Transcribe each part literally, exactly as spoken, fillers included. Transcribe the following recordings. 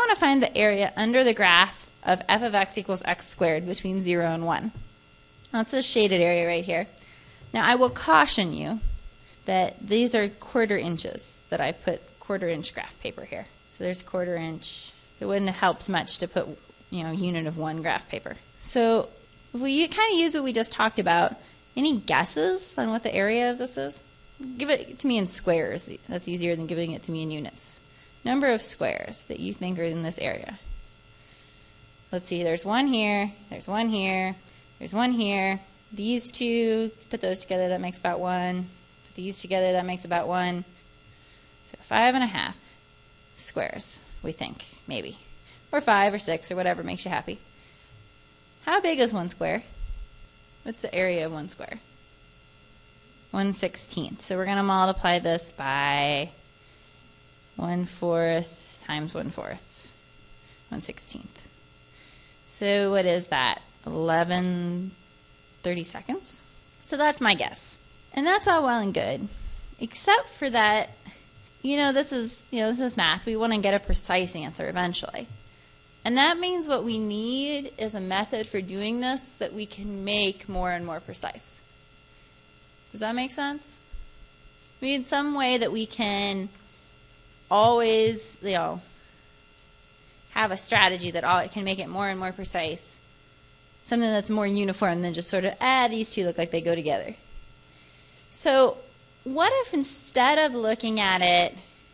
want to find the area under the graph of f of x equals x squared between zero and one. That's this shaded area right here. Now I will caution you that these are quarter inches that I put quarter inch graph paper here. So there's quarter inch. It wouldn't have helped much to put, you know, unit of one graph paper. So if we kind of use what we just talked about, any guesses on what the area of this is? Give it to me in squares. That's easier than giving it to me in units. Number of squares that you think are in this area. Let's see, there's one here, there's one here, there's one here. These two, put those together, that makes about one. Put these together, that makes about one. So five and a half squares, we think, maybe. Or five or six or whatever makes you happy. How big is one square? What's the area of one square? one sixteenth. So we're going to multiply this by one fourth times one fourth. one sixteenth. So what is that? eleven thirty seconds? So that's my guess. And that's all well and good. Except for that, you know, this is, you know, this is math. We want to get a precise answer eventually. And that means what we need is a method for doing this that we can make more and more precise. Does that make sense? We need some way that we can always, you know, have a strategy that all, can make it more and more precise. Something that's more uniform than just sort of, ah, these two look like they go together. So what if instead of looking at it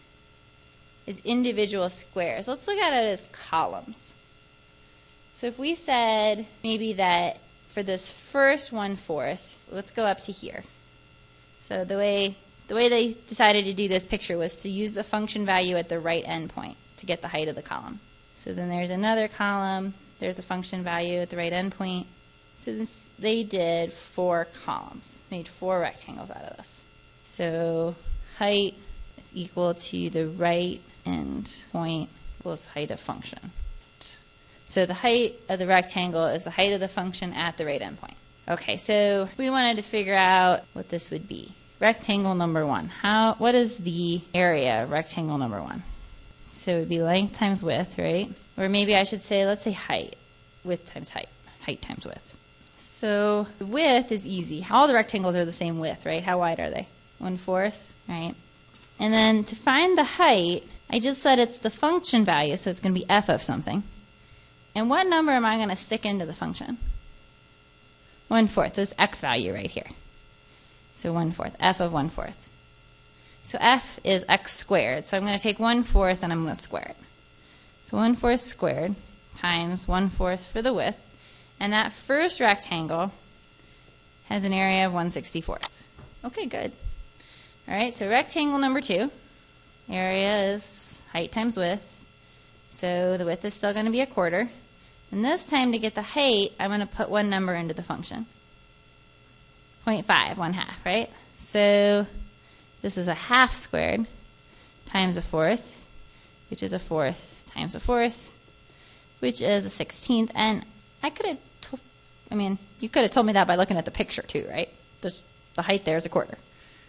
as individual squares, let's look at it as columns. So if we said maybe that for this first one-fourth, let's go up to here. So the way, the way they decided to do this picture was to use the function value at the right endpoint to get the height of the column. So then there's another column, there's a function value at the right endpoint. So this, they did four columns, made four rectangles out of this. So height is equal to the right end point equals height of function. So the height of the rectangle is the height of the function at the right endpoint. Okay, so we wanted to figure out what this would be. Rectangle number one. How? What is the area of rectangle number one? So it would be length times width, right? Or maybe I should say, let's say height. Width times height. Height times width. So the width is easy. All the rectangles are the same width, right? How wide are they? One-fourth, right? And then to find the height, I just said it's the function value, so it's going to be f of something. And what number am I going to stick into the function? One-fourth, this x value right here. So one-fourth, f of one-fourth. So f is x squared, so I'm going to take one-fourth and I'm going to square it. So one-fourth squared times one-fourth for the width. And that first rectangle has an area of one sixty-fourth. Okay, good. All right, so rectangle number two, area is height times width. So the width is still going to be a quarter. And this time to get the height, I'm going to put one number into the function. zero point five, one half, right? So this is a half squared times a fourth, which is a fourth times a fourth, which is a sixteenth. And I could have, I mean, you could have told me that by looking at the picture too, right? Just the height there is a quarter.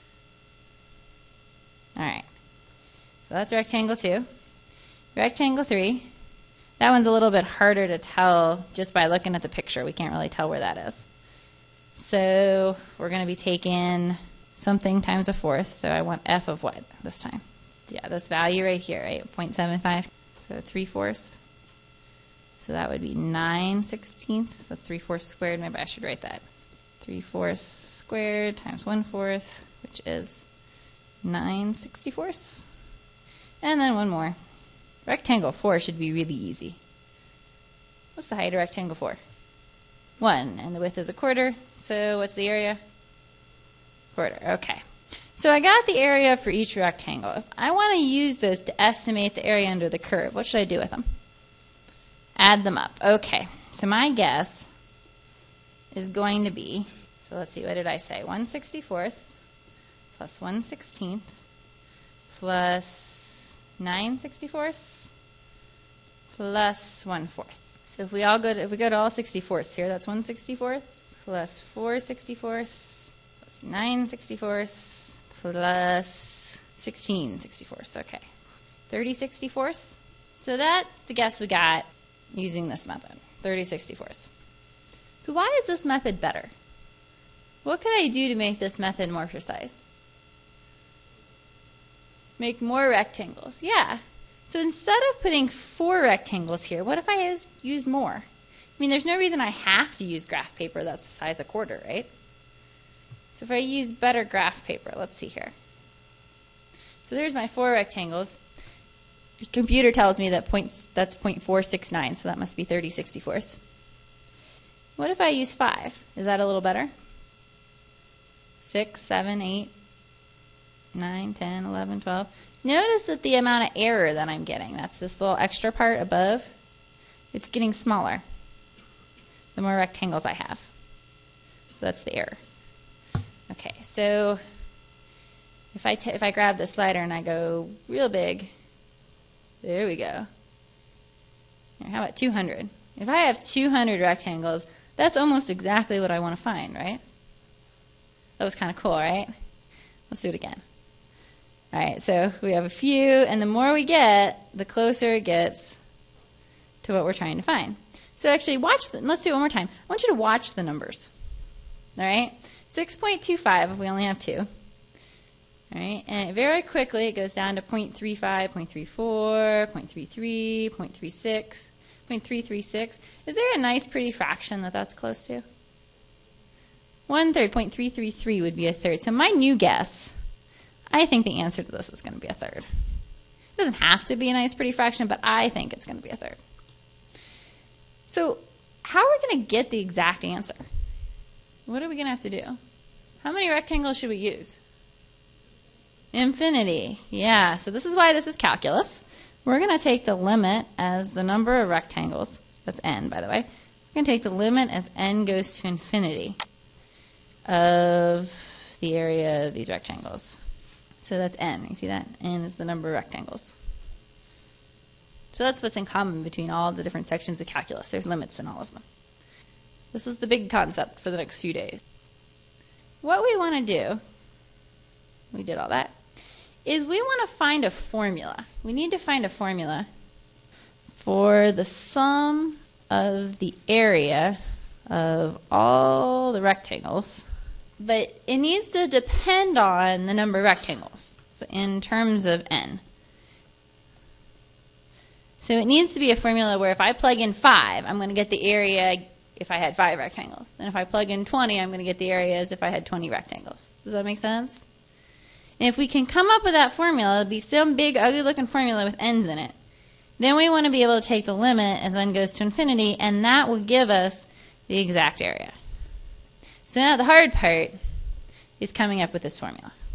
All right. So that's rectangle two. Rectangle three. That one's a little bit harder to tell just by looking at the picture. We can't really tell where that is. So we're going to be taking something times a fourth. So I want f of what this time? Yeah, this value right here, right? zero point seven five. So three-fourths. So that would be nine sixteenths. That's three-fourths squared. Maybe I should write that. three-fourths squared times one-fourth, which is nine sixty-fourths. And then one more. Rectangle four should be really easy. What's the height of rectangle four? one, and the width is a quarter. So what's the area? Quarter. Okay. So I got the area for each rectangle. If I want to use this to estimate the area under the curve, what should I do with them? Add them up. Okay. So my guess is going to be, so let's see, what did I say? one sixty-fourth plus one sixteenth plus nine sixty-fourths plus one-fourth. So if we all go to, if we go to all sixty-fourths here, that's one sixty-fourth plus four sixty-fourths plus nine sixty-fourths plus sixteen sixty-fourths. Okay. thirty sixty-fourths. So that's the guess we got using this method, thirty sixty-fourths. So why is this method better? What could I do to make this method more precise? Make more rectangles. Yeah. So instead of putting four rectangles here, what if I used, used more? I mean, there's no reason I have to use graph paper that's the size of a quarter, right? So if I use better graph paper, let's see here. So there's my four rectangles. The computer tells me that points, that's zero point four six nine, so that must be thirty sixty-fourths. What if I use five? Is that a little better? six, seven, eight, nine, ten, eleven, twelve. Notice that the amount of error that I'm getting, that's this little extra part above, it's getting smaller the more rectangles I have. So that's the error. Okay, so if I, t if I grab the slider and I go real big, there we go. Here, how about two hundred? If I have two hundred rectangles, that's almost exactly what I want to find, right? That was kind of cool, right? Let's do it again. All right, so we have a few, and the more we get, the closer it gets to what we're trying to find. So actually, watch. The, let's do it one more time. I want you to watch the numbers. All right, six point two five if we only have two. All right, and very quickly it goes down to zero point three five, zero point three four, zero point three three, zero point three six, zero point three three six. Is there a nice pretty fraction that that's close to? One third, zero point three three three would be a third. So my new guess, I think the answer to this is going to be a third. It doesn't have to be a nice pretty fraction, but I think it's going to be a third. So how are we going to get the exact answer? What are we going to have to do? How many rectangles should we use? Infinity. Yeah, so this is why this is calculus. We're going to take the limit as the number of rectangles. That's n, by the way. We're going to take the limit as n goes to infinity of the area of these rectangles. So that's n. You see that? N is the number of rectangles. So that's what's in common between all the different sections of calculus. There's limits in all of them. This is the big concept for the next few days. What we want to do, we did all that, is we want to find a formula. We need to find a formula for the sum of the area of all the rectangles, but it needs to depend on the number of rectangles, so in terms of n. So it needs to be a formula where if I plug in five, I'm going to get the area if I had five rectangles. And if I plug in twenty, I'm going to get the area as if I had twenty rectangles. Does that make sense? And if we can come up with that formula, it'll be some big, ugly-looking formula with n's in it. Then we want to be able to take the limit as n goes to infinity, and that will give us the exact area. So now the hard part is coming up with this formula.